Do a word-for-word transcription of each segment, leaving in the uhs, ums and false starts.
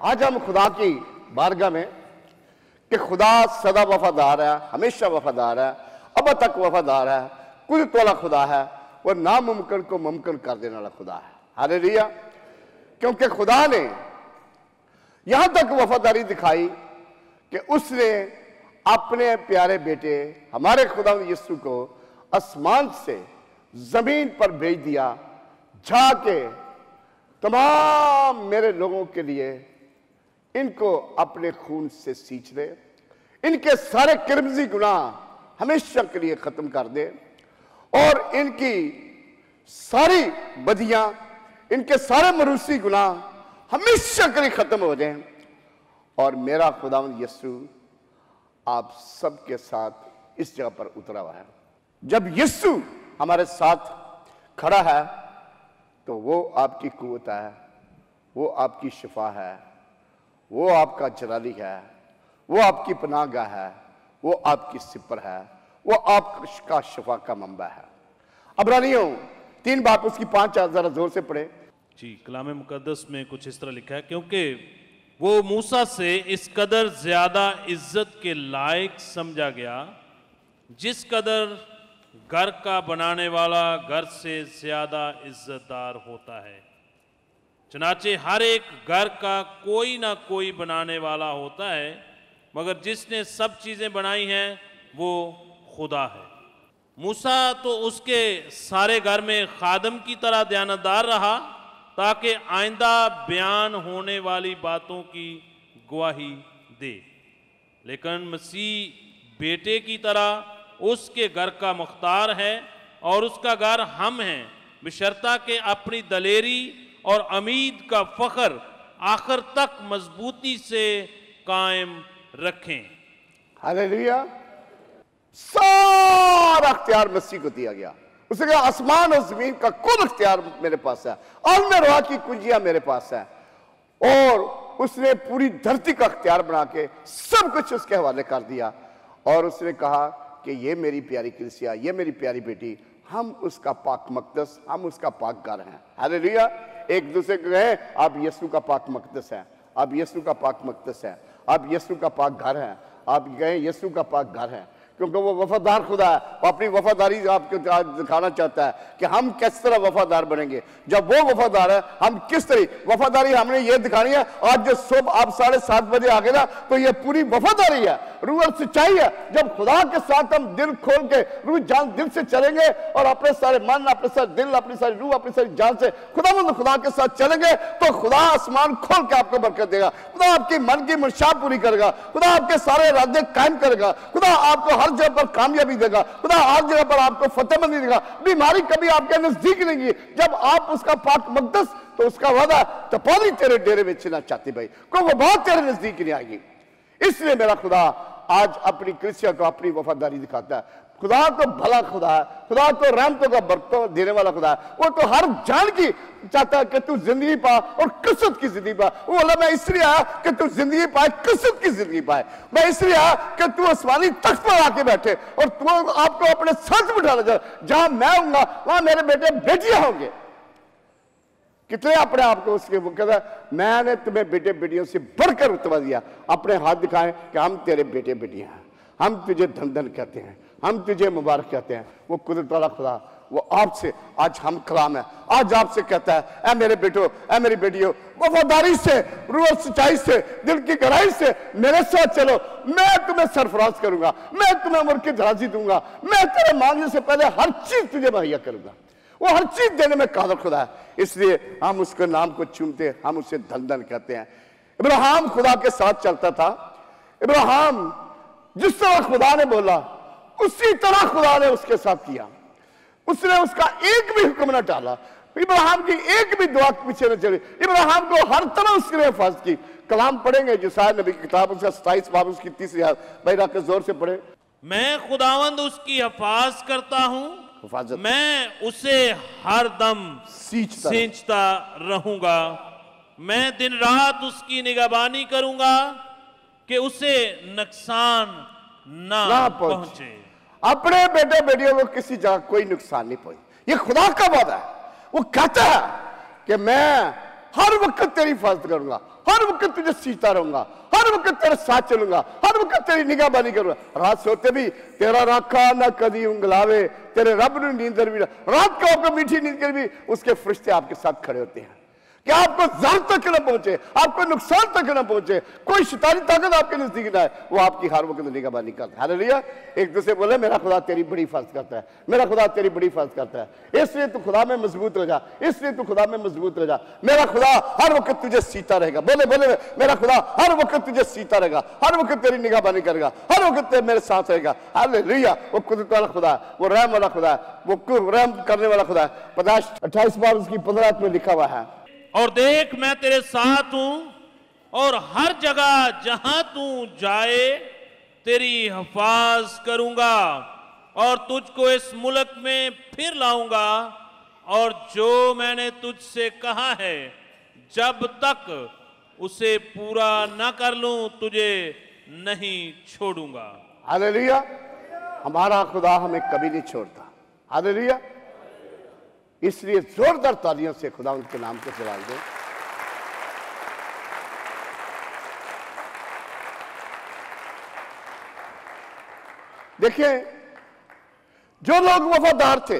आज हम खुदा की बारगाह में कि खुदा सदा वफादार है, हमेशा वफादार है, अब तक वफादार है, कुदरत वाला खुदा है, वो नामुमकिन को मुमकिन कर देने वाला खुदा है। हालेलुया। क्योंकि खुदा ने यहां तक वफादारी दिखाई कि उसने अपने प्यारे बेटे हमारे खुदा यीशु को आसमान से जमीन पर भेज दिया, जाके तमाम मेरे लोगों के लिए इनको अपने खून से सींच दे, इनके सारे किरमजी गुनाह हमेशा के लिए खत्म कर दे और इनकी सारी बदियां, इनके सारे मरूसी गुनाह हमेशा के लिए खत्म हो जाएं। और मेरा खुदावंद यीशु आप सबके साथ इस जगह पर उतरा हुआ है। जब यीशु हमारे साथ खड़ा है तो वो आपकी कुव्वत है, वो आपकी शिफा है, वो आपका जलाली है, वो आपकी पनाहगाह है, वो आपकी सिपर है, वो आपका शिफा का मंबा है। अब्रानियों तीन बाप उसकी पांच जरा जोर से पढ़े जी। कलाम मुकद्दस में कुछ इस तरह लिखा है, क्योंकि वो मूसा से इस कदर ज्यादा इज्जत के लायक समझा गया जिस कदर घर का बनाने वाला घर से ज्यादा इज्जतदार होता है। चनाचे हर एक घर का कोई ना कोई बनाने वाला होता है, मगर जिसने सब चीजें बनाई हैं वो खुदा है। मूसा तो उसके सारे घर में खादम की तरह दयानतदार रहा ताकि आइंदा बयान होने वाली बातों की गवाही दे, लेकिन मसीह बेटे की तरह उसके घर का मुख्तार है और उसका घर हम हैं, बशर्ता के अपनी दलेरी और उम्मीद का फख्र आखिर तक मजबूती से कायम रखें। हालेलुया। सारा अख्तियार मसीह को दिया गया। उसने कहा आसमान और जमीन का कुल अख्तियार मेरे पास है और मैं रुआ की कुंजियां मेरे पास है। और उसने पूरी धरती का अख्तियार बना के सब कुछ उसके हवाले कर दिया और उसने कहा कि ये मेरी प्यारी कलीसिया, ये मेरी प्यारी बेटी, हम उसका पाक मकदस, हम उसका पाक घर हैं। हालेलुया। एक दूसरे को कहे आप यीशु का पाक मकदस है, आप यीशु का पाक मकदस है, आप यीशु का पाक घर है, आप कहें यीशु का पाक घर है, क्योंकि वो वफादार खुदा है। वो अपनी वफादारी आपको दिखाना चाहता है कि हम किस तरह वफादार बनेंगे। जब वो वफादार है हम किस तरह वफादारी हमने ये दिखानी है। आज जो सुबह आप साढ़े सात बजे आ गए ना तो ये पूरी वफादारी है, रूह और सच्चाई है। जब खुदा के साथ हम दिल खोल के रूह जान दिल से चलेंगे और अपने सारे मन, अपने सारे दिल, अपनी सारी रूह, अपनी सारी जान से खुदा मतलब खुदा के साथ चलेंगे तो खुदा आसमान खोल के आपको बरकत देगा। खुदा आपकी मन की मंशा पूरी करेगा, खुदा आपके सारे इरादे कायम करेगा, खुदा आपको हर जगह पर कामयाबी देगा, खुदा हर जगह पर आपको फतेहमंदी देगा। बीमारी कभी आपके नजदीक नहीं है जब आप उसका पाक मकदस, तो उसका वादा तपौली तेरे डेरे में चिना चाहती भाई को वो बहुत तेरे नजदीक नहीं आएगी। इसलिए मेरा खुदा आज अपनी कलीसिया को अपनी वफादारी दिखाता है। खुदा तो भला खुदा है, खुदा तो रहमतों का बरकत देने वाला खुदा है। वो तो हर जान की चाहता है कि तू जिंदगी पा और कसरत की जिंदगी पा। वो बोला मैं इसलिए आया कि तू जिंदगी पाए, कसरत की जिंदगी पाए। मैं इसलिए आया कि तू आसमानी तख्त पर आके बैठे और तू आपको अपने साथ बिठाना चाहे। जहां मैं हूंगा वहां मेरे बेटे बेटियां होंगे। कितने अपने आप को उसके वो कहता मैंने तुम्हें बेटे बेटियों से बढ़कर रुतबा दिया। अपने हाथ दिखाएं कि हम तेरे बेटे बेटियां हैं, हम तुझे धन धन कहते हैं, हम तुझे मुबारक कहते हैं। वो कुदरत वाला खुदा वो आपसे आज हम कलाम है, आज आपसे कहता है ऐ मेरे बेटो, ऐ मेरी बेटियों, वफादारी से, रूह और सच्चाई से, दिल की गहराई से मेरे साथ चलो। मैं तुम्हें सरफराज करूंगा, मैं तुम्हें उम्र की दराजी दूंगा, मैं तेरे मांगने से पहले हर चीज तुझे मुहैया करूंगा। वो हर चीज देने में कादर खुदा है, इसलिए हम उसके नाम को चूमते, हम उसे धन धन कहते हैं। इब्राहिम खुदा के साथ चलता था। इब्राहिम जिस तरह खुदा ने बोला उसी तरह खुदा ने उसके साथ किया। उसने उसका एक भी हुक्म न टाला, इब्राहिम की एक भी दुआ पीछे न चली। इब्राहिम को हर तरह उसने हिफाजत की। कलाम पढ़ेंगे जो शायद नबी की किताब उसका सताइस बाब उसकी तीसरी आयत, भाई राकेश जोर से पढ़े। मैं खुदावंद उसकी हिफाजत करता हूं, मैं उसे हर दम सींचता सींचता रहूंगा। मैं दिन रात उसकी निगहबानी करूंगा कि उसे नुकसान ना, ना पहुंचे। अपने बेटे बेटियों को किसी जगह कोई नुकसान नहीं पहुंचे। ये खुदा का वादा है। वो कहता है कि मैं हर वक्त तेरी हिफाजत करूंगा, हर वक्त तुझे सीखता रहूंगा, हर वक्त तेरे साथ चलूंगा, हर वक्त तेरी निगाहबानी करूंगा। रात सोते भी तेरा राखा ना कदी उंगलावे, तेरे रब ने नींदर भी, रात को आपको मीठी नींद कर भी उसके फरिश्ते आपके साथ खड़े होते हैं कि आपको जान तक न पहुंचे, आपको नुकसान तक न पहुंचे, कोई शैतानी ताकत आपके नजदीक ना है, वो आपकी हर वक्त निगाहबानी करता है। हालेलुया। एक दूसरे बोले मेरा खुदा तेरी बड़ी हिफाजत करता है, मेरा खुदा तेरी बड़ी हिफाजत करता है, इसलिए तू खुदा में मजबूत हो जा, इसलिए तू खुदा में मजबूत हो जा। मेरा खुदा हर वक्त तुझे सीता रहेगा। बोले बोले मेरा खुदा हर वक्त तुझे सीता रहेगा, हर वक्त तेरी निगाहबानी करेगा, हर वक्त मेरे साथ रहेगा। हालेलुया। वो कुदरत वाला खुदा है, वो रहम वाला खुदा है, वो रहम करने वाला खुदा है। पचास अट्ठाईस बार उसकी पंद्रह में लिखा हुआ है, और देख मैं तेरे साथ हूं और हर जगह जहां तू जाए तेरी हिफाज करूंगा और तुझको इस मुल्क में फिर लाऊंगा, और जो मैंने तुझसे कहा है जब तक उसे पूरा न कर लूं तुझे नहीं छोड़ूंगा। हालेलुया। हमारा खुदा हमें कभी नहीं छोड़ता। हालेलुया। इसलिए जोरदार तालियों से खुदा उनके नाम को सलाम दो। देखिए, जो लोग वफादार थे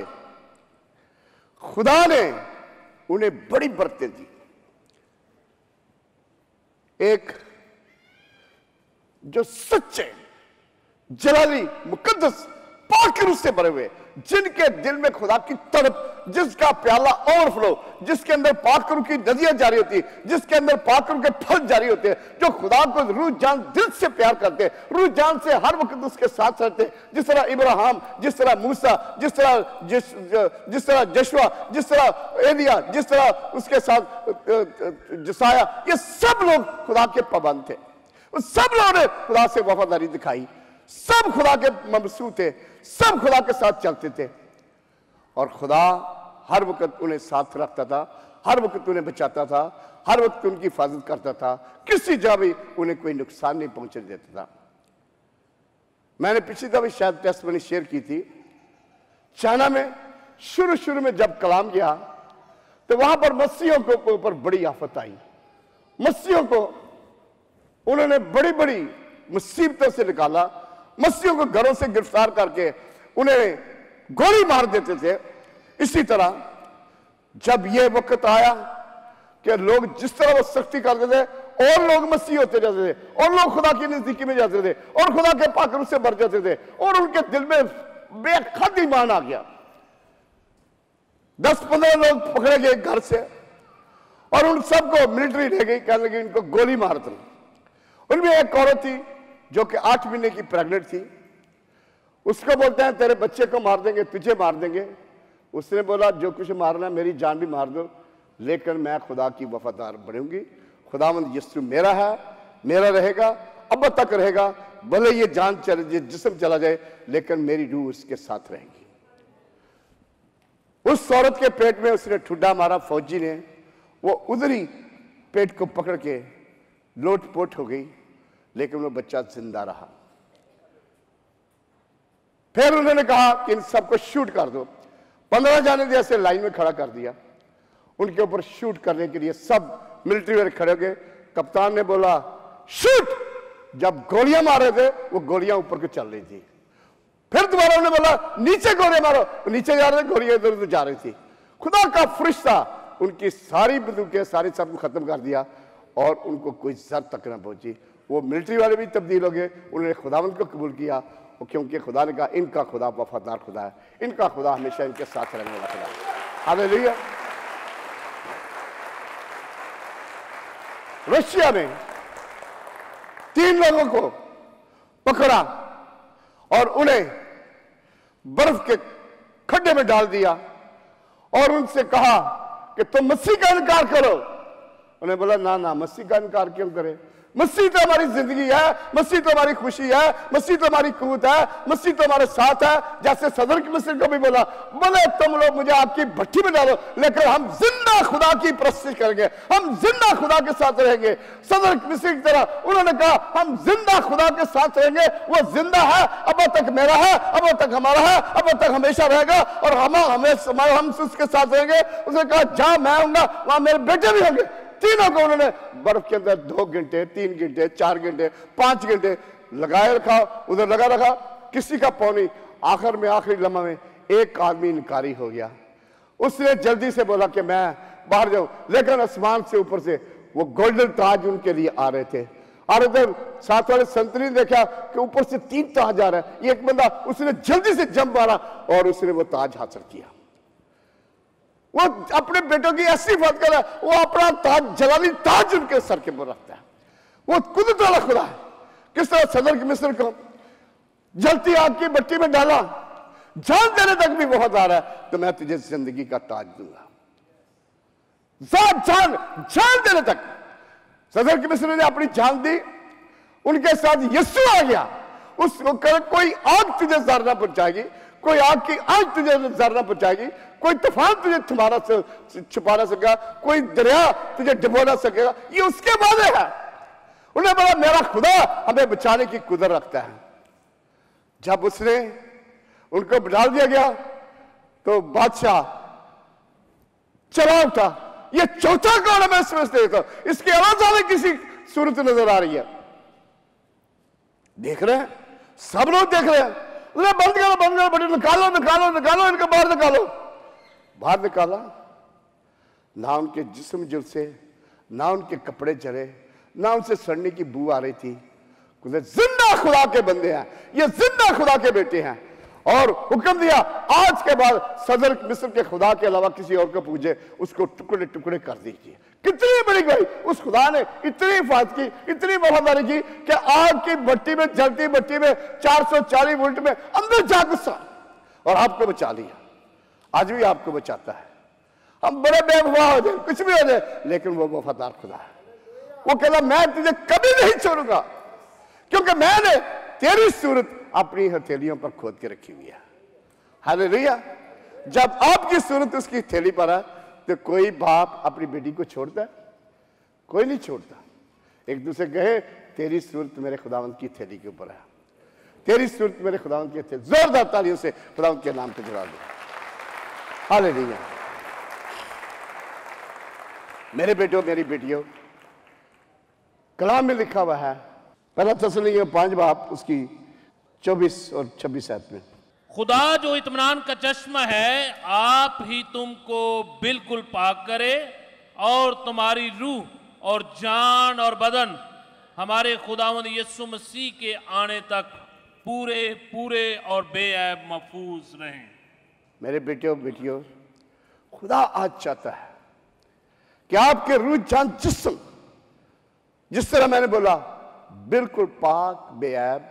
खुदा ने उन्हें बड़ी बरकतें दी। एक जो सच्चे जलाली मुकद्दस पाक रूह से भरे हुए, जिनके दिल में खुदा की तड़प, जिसका प्याला ओवरफ्लो, जिसके अंदर पाक रूह की नदियां जारी होती, जिसके अंदर पाक रूह के फल जारी होते हैं, जो खुदा को रूह जान दिल से प्यार करते, रूह जान से हर वक्त उसके साथ रहते, जिस तरह इब्राहिम, जिस तरह मूसा, जिस तरह जिस जिस तरह जशुआ, जिस तरह एलिया, जिस तरह उसके साथ जसाया, ये सब लोग खुदा के पाबंद थे। उस सब लोगों ने खुदा से वफादारी दिखाई, सब खुदा के मबसूत थे, सब खुदा के साथ चलते थे, और खुदा हर वक्त उन्हें साथ रखता था, हर वक्त उन्हें बचाता था, हर वक्त उनकी हिफाजत करता था, किसी जगह भी उन्हें कोई नुकसान नहीं पहुंचने देता था। मैंने पिछली दफा शायद टेस्ट मैंने शेयर की थी, चाइना में शुरू शुरू में जब कलाम गया तो वहां पर मसीहों के ऊपर बड़ी आफत आई। मसीहों को उन्होंने बड़ी बड़ी मुसीबतों से निकाला, मसीहों को घरों से गिरफ्तार करके उन्हें गोली मार देते थे। इसी तरह जब यह वक्त आया कि लोग जिस तरह वो सख्ती करते थे और लोग मसीह होते जाते थे, और लोग खुदा की नजदीकी में जाते थे, और खुदा के पाक रूह से भर जाते थे, और उनके दिल में बेहद ईमान आ गया। दस पंद्रह लोग पकड़े गए घर से, और उन सबको मिलिट्री ले गई, कहने लगी इनको गोली मार दो। उनमें एक औरत थी जो कि आठ महीने की प्रेग्नेंट थी, उसको बोलते हैं तेरे बच्चे को मार देंगे, तुझे मार देंगे। उसने बोला जो कुछ मारना मेरी जान भी मार दो, लेकिन मैं खुदा की वफादार बनूंगी। खुदावंद यीशु मेरा है, मेरा रहेगा, अब तक रहेगा, भले ये जान चले जाए, जिस्म चला जाए, लेकिन मेरी रूह उसके साथ रहेगी। उस औरत के पेट में उसने ठुड्डा मारा, फौजी ने, वो उधर ही पेट को पकड़ के लोटपोट हो गई, लेकिन वो बच्चा जिंदा रहा। फिर उन्होंने कहा कि इन सबको शूट कर दो। पंद्रह जाने जैसे लाइन में खड़ा कर दिया, उनके ऊपर शूट करने के लिए सब मिलिट्री वाले खड़े हो गए। कप्तान ने बोला शूट, जब गोलियां मार रहे थे वो गोलियां ऊपर को चल रही थी। फिर दोबारा उन्होंने बोला नीचे गोलियां मारो, नीचे जा रहे थे, गोलियां इधर उधर जा रही थी। खुदा का फरिश्ता उनकी सारी बंदूकें सारी सब खत्म कर दिया, और उनको कोई जर तक न पहुंची। वो मिलिट्री वाले भी तब्दील हो गए, उन्होंने खुदावंद को कबूल किया, क्योंकि खुदा ने कहा इनका खुदा वफादार खुदा है, इनका खुदा हमेशा इनके साथ रहने वाला खुदा है। हालेलुया। रशिया में तीन लोगों को पकड़ा और उन्हें बर्फ के खड्डे में डाल दिया, और उनसे कहा कि तुम मसीह का इनकार करो। उन्हें बोला ना ना, मसीह का इनकार क्यों करें, मसीह तो हमारी जिंदगी है, मसीह तो हमारी खुशी है, मसीह तो हमारी कुव्वत है, मसीह तो हमारे साथ है। जैसे सदर की मसीह को भी बोला बोले तुम लोग मुझे आपकी भट्टी में डालो, लेकिन हम जिंदा खुदा की परस्तिश करेंगे, हम जिंदा खुदा के साथ रहेंगे। सदर की मसीह की तरह उन्होंने कहा हम जिंदा खुदा के साथ रहेंगे, वो जिंदा है, अब तक मेरा है, अब तक हमारा है, अब तक हमेशा रहेगा, और हम हमेशा हम उसके साथ रहेंगे। उसने कहा जहां मैं आऊंगा वहां मेरे बेटे भी होंगे। तीनों को उन्होंने बर्फ के अंदर दो घंटे तीन घंटे चार घंटे पांच घंटे लगाए रखा, उधर लगा रखा, किसी का पौनी। आखिर में आखिरी लम्हा में एक आदमी इनकारी हो गया। उसने जल्दी से बोला कि मैं बाहर जाऊं, लेकिन आसमान से ऊपर से वो गोल्डन ताज उनके लिए आ रहे थे। और उधर साथ वाले संतरी ने देखा कि ऊपर से तीन ताज आ रहा है। एक बंदा उसने जल्दी से जंप मारा और उसने वो ताज हासिल किया। वो अपने बेटों की ऐसी बात कर रहा है, वो अपना ताज, जलाली ताज उनके सर के ऊपर रखता है। वो कुदरत वाला खुदा है। किस तरह सदर की मिस्र को जलती आग की भट्टी में डाला, जान देने तक भी वफादार है, तो मैं तुझे जिंदगी का ताज दूंगा। जान जान जान देने तक सदर की मिस्र ने अपनी जान दी, उनके साथ यीशु आ गया। उसको कर कोई आग तुझे जार ना पहुंचाएगी, कोई आग की आग तुझे जार ना पहुंचाएगी, कोई तूफान तुझे थमाना छुपा ना सकेगा, कोई दरिया तुझे डुबो ना सकेगा। ये उसके वादे है। उन्हें बोला मेरा खुदा हमें बचाने की कुदरत रखता है। जब उसने उनको डाल दिया गया तो बादशाह चला उठा। ये चौथा कौन है मैं समझते था, इसके अलावा किसी सूरत नजर आ रही है? देख रहे हैं, सब लोग देख रहे हैं। उन्हें बंद करो बंद करो, बड़े निकालो निकालो निकालो, इनको बाहर निकालो। बाहर निकाला, ना उनके जिस्म जुल से, ना उनके कपड़े जले, ना उनसे सड़ने की बू आ रही थी। जिंदा खुदा के बंदे हैं, ये जिंदा खुदा के बेटे हैं। और हुक्म दिया आज के बाद सदर मिस्र के खुदा के अलावा किसी और को पूजे, उसको टुकड़े टुकड़े कर दीजिए। कितनी बड़ी गई उस खुदा ने, इतनी हिफाजत की, इतनी वफादारी की कि आग की भट्टी में, जलती भट्टी में चार सौ चालीस वोल्ट में अंदर जा गुस्सा और आपको बचा लिया। आज भी आपको बचाता है। हम बड़े बेवफा हो जाए, कुछ भी हो जाए, लेकिन वो वफादार खुदा है। वो कहता मैं तुझे कभी नहीं छोड़ूंगा, क्योंकि मैंने तेरी सूरत अपनी हथेलियों पर खोद के रखी हुई है। हालेलुया। जब आपकी सूरत उसकी हथेली पर है तो कोई बाप अपनी बेटी को छोड़ता है? कोई नहीं छोड़ता। एक दूसरे कहे तेरी सूरत मेरे खुदावंत की हथेली के ऊपर है, तेरी सूरत मेरे खुदावंत की हथेली। जोरदार तालियों से खुदावंत के नाम पे जुड़ा दो। हालेलुया। मेरे बेटों मेरी बेटियों, कलाम में लिखा हुआ है पहला तस्सलुनीकियों पांच बाब उसकी चौबीस और छब्बीस आयत में, खुदा जो इत्मीनान का चश्मा है आप ही तुमको बिल्कुल पाक करे और तुम्हारी रूह और जान और बदन हमारे खुदावंद यीशु मसीह के आने तक पूरे पूरे और बेऐब महफूज रहें। मेरे बेटियों बेटियों, खुदा आज चाहता है कि आपके रूह जान जिस्म, जिस तरह मैंने बोला, बिल्कुल पाक बेऐब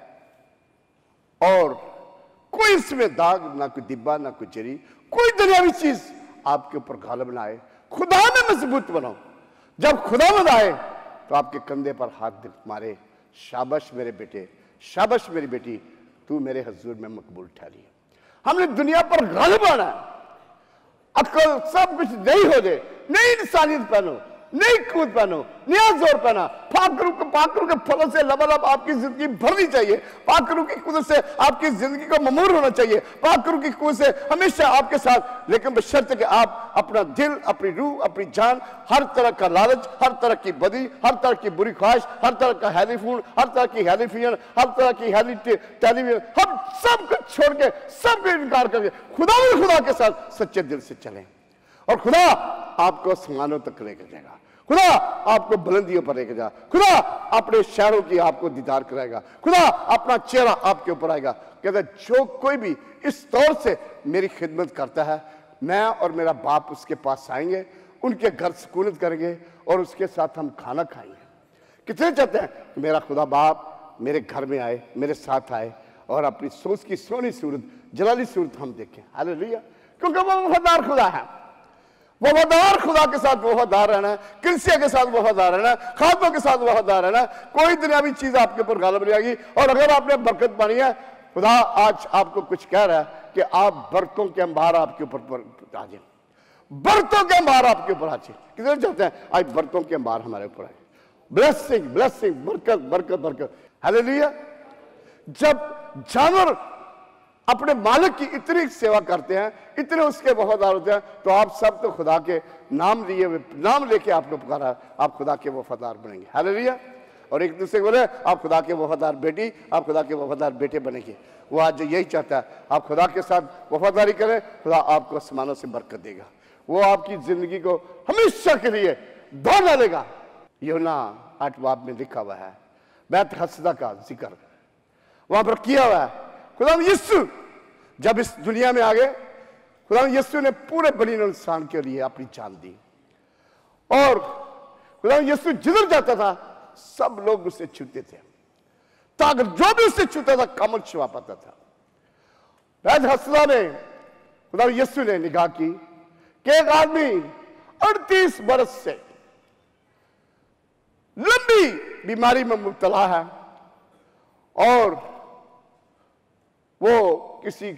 और कोई इसमें दाग ना, कोई दिब्बा ना कोई जरी, कोई दुनियावी चीज आपके ऊपर गालिब ना आए। खुदा में मजबूत बनो। जब खुदावंद आए तो आपके कंधे पर हाथ मारे, शाबाश मेरे बेटे, शाबाश मेरी बेटी, तू मेरे हुजूर में मकबूल ठहरी। हमने दुनिया पर गालिब आना है। अक्ल सब कुछ नहीं हो जाए, नई इंसानियत पहनो, नई कूद पहनो, नया जोर पहना। पाकरू के पाकरू के फलों से लबालब आपकी जिंदगी भरनी चाहिए। पाकरू की कूद से आपकी जिंदगी को ममूर होना चाहिए। पाकरू की कूद से हमेशा आपके साथ, लेकिन बशर्ते कि आप अपना दिल, अपनी रूह, अपनी जान, हर तरह का लालच, हर तरह की बदी, हर तरह की बुरी ख्वाहिश, हर तरह का हेलीफोन, हर तरह की हेलीफियन, हर तरह की हेली टेलीविजन, हम सब कुछ छोड़ के, सब कुछ इनकार करके खुदा खुदा के साथ सच्चे दिल से चलें और खुदा आपको आसमानों तक लेकर जाएगा। खुदा आपको बुलंदियों पर लेकर जाएगा। खुदा अपने शहरों की आपको दीदार कराएगा। खुदा अपना चेहरा आपके ऊपर आएगा। कहता जो कोई भी इस तौर से मेरी खिदमत करता है, मैं और मेरा बाप उसके पास आएंगे, उनके घर सुकूनत करेंगे और उसके साथ हम खाना खाएंगे। कितने चाहते हैं कि मेरा खुदा बाप मेरे घर में आए, मेरे साथ आए और अपनी सोच की सोनी सूरत, जलाली सूरत हम देखें। हालेलुया। क्योंकि वो वफादार खुदा है। वफादार खुदा के साथ वफादार रहना है, कलीसिया के साथ वफादार रहना है, खादमों के साथ वफादार रहना है। कोई दुनियावी चीज आपके ऊपर गालिब नहीं आएगी। और अगर आपने बरकत पानी है, खुदा आज आपको कुछ कह रहा है कि आप बरकतों के अंबार आपके ऊपर आ जाए, बरकतों के अंबार आपके ऊपर आ जाए। कितने चाहते हैं आज बरकतों के अंबार हमारे ऊपर आए? ब्लेसिंग ब्लेसिंग, बरकत बरकत बरकत। हालेलुया। जब जानवर अपने मालिक की इतनी सेवा करते हैं, इतने उसके वफादार होते हैं, तो आप सब तो खुदा के नाम लिए नाम लेके आपको पुकारा, आप खुदा के वफादार बनेंगे। हालेलुया। और एक दूसरे को बोले आप खुदा के वफादार बेटी, आप खुदा के वफादार बेटे बनेंगे। वो आज यही चाहता है, आप खुदा के साथ वफादारी करें, खुदा आपको आसमानों से बरकत देगा, वो आपकी जिंदगी को हमेशा के लिए धो डालेगा। यूहन्ना आठ बाब में लिखा हुआ है, बैत हसदा का जिक्र वहां पर किया हुआ है। खुदा यीशु जब इस दुनिया में आ गए, खुदा यीशु ने पूरे बनी इंसान के लिए अपनी जान दी, और खुदा यीशु जिधर जाता था सब लोग उसे छूते थे, ताकि जो भी उसे छूता था कमल छुआ पाता था। बैत हसदा में खुदा यीशु ने निगाह की कि एक आदमी अड़तीस बरस से लंबी बीमारी में मुब्तला है, और वो किसी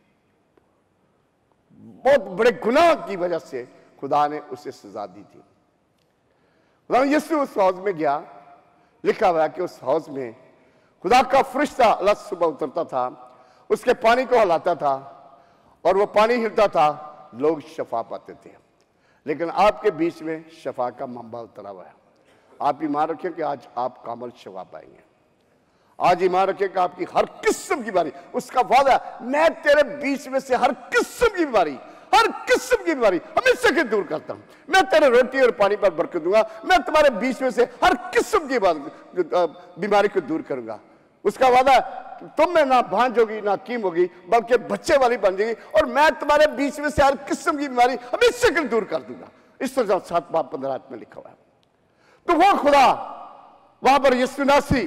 बहुत बड़े गुनाह की वजह से खुदा ने उसे सजा दी थी। खुदा यीशु उस हौज में गया, लिखा हुआ है कि उस हौज में खुदा का फरिश्ता अल्लाह सुबह उतरता था, उसके पानी को हिलाता था, और वो पानी हिलता था, लोग शफा पाते थे। लेकिन आपके बीच में शफा का मंबा उतरा हुआ है। आप ईमान रखें कि आज आप कामल शफा पाएंगे। आज ईमान रखें कि आपकी हर किस्म की बीमारी, उसका वादा है, मैं तेरे बीच में से हर किस्म की बीमारी, हर किस्म की बीमारी हमेशा के दूर करता हूं। मैं तेरे रोटी और पानी पर बरकत दूंगा, मैं तुम्हारे बीच में से हर किस्म की बीमारी को दूर करूंगा। उसका वादा है, तुम में ना भांज होगी ना कीम होगी, बल्कि बच्चे वाली बन जाएगी, और मैं तुम्हारे बीच में से हर किस्म की बीमारी हमेशा के दूर कर दूंगा। इस तरह सात बाब पंद्रह में लिखा हुआ है। तो वो खुदा वहां पर यीशु नासी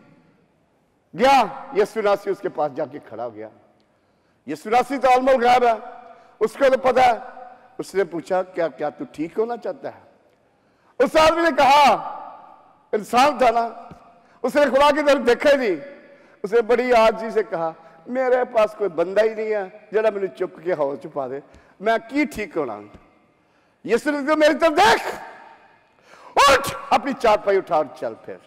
गया, यीशु नासी उसके पास जाके खड़ा हो गया। यीशु नासी तो ऑलमोस्ट गायब है, उसको तो पता है। उसने पूछा, क्या क्या तू ठीक होना चाहता है? उस आदमी ने कहा, इंसान था ना, उसने खुदा की तरफ देखा ही नहीं। उसने बड़ी आजी से कहा, मेरे पास कोई बंदा ही नहीं है जरा मैंने चुप के हवा छुपा दे, मैं की ठीक होना। यीशु ने तो मेरी तरफ देख, उठ, अपनी चारपाई उठा और चल। फिर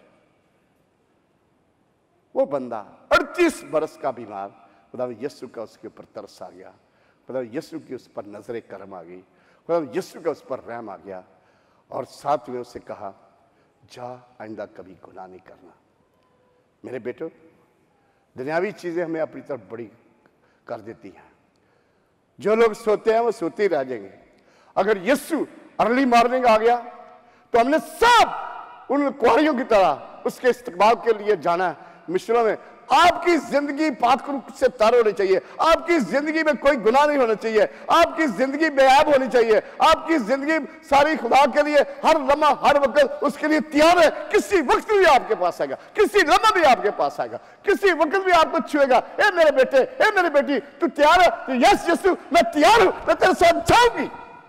वो बंदा अड़तीस बरस का बीमार, खुदा यीशु का उसके ऊपर तरस आ गया, खुदा यीशु की उस पर नजर करम आ गई, खुदा यीशु का उस पर रहम आ गया, और साथ में उसे कहा, जा आइंदा कभी गुनाह नहीं करना। मेरे बेटो, दुनियावी चीजें हमें अपनी तरफ बड़ी कर देती हैं। जो लोग सोते हैं वो सोते ही रह जाएंगे। अगर यीशु अर्ली मॉर्निंग आ गया तो हमने सब उन कुआरियों की तरह उसके इस्तकबाल के लिए जाना है। मिशनों में आपकी जिंदगी पाक से तर होनी चाहिए, आपकी जिंदगी में कोई गुनाह नहीं होना चाहिए, आपकी जिंदगी बेऐब होनी चाहिए, आपकी जिंदगी सारी खुदा के लिए हर लम्हा हर वक्त उसके लिए तैयार है। किसी वक्त भी आपके पास आएगा, किसी लम्हा भी आपके पास आएगा, किसी वक्त भी आपको छुएगा। ए मेरे बेटे, ए मेरी बेटी, तू तैयार है? तो यस यीशु, मैं तैयार हूं, मैं तेरे साथ जाऊंगी।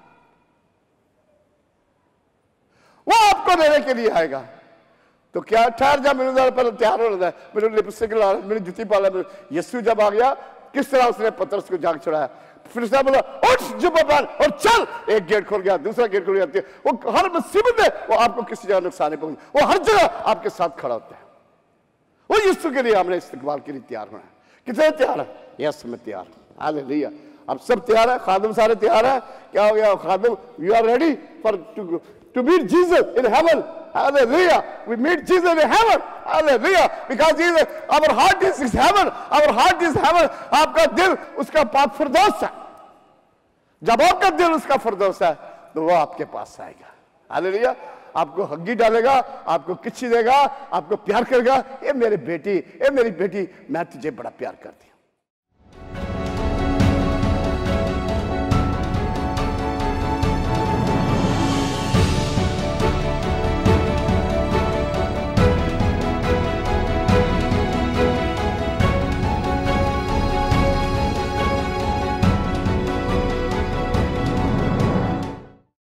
वो आपको लेने के लिए आएगा। तो क्या ठहर जा, मैंने पहले तैयार होना है, मैंने लिपस्टिक ला, मैंने जुती पाला। यीशु जब आ गया, किस तरह उसने पतरस को जाग छुड़ाया। फिर उसने बोला, उठ जुब्बा पहन और चल। एक गेट खुल गया, दूसरा गेट खुल गया। वो हर मुसीबत में वो आपको किसी जगह नुकसान नहीं पहुंचे, वो हर जगह आपके साथ खड़ा होता है। वो यीशु के लिए हमने इस्तकबाल के लिए तैयार होना है। कितने तैयार है? यस, मैं तैयार। हालेलुया। अब सब तैयार है, खादिम सारे तैयार है। क्या हो गया Khadim? You are ready for to to meet Jesus in heaven. Hallelujah. We meet Jesus in heaven. Hallelujah. Because Jesus, our heart is in heaven. Our heart is heaven. आपका दिल उसका पाक फिरदौस है। जब आपका दिल उसका फिरदौस है तो वो आपके पास आएगा। हालेलुया। आपको हग्गी डालेगा, आपको किच्छी देगा, आपको प्यार करेगा। ए मेरे बेटी, ए मेरी बेटी, मैं तुझे बड़ा प्यार करती हूं।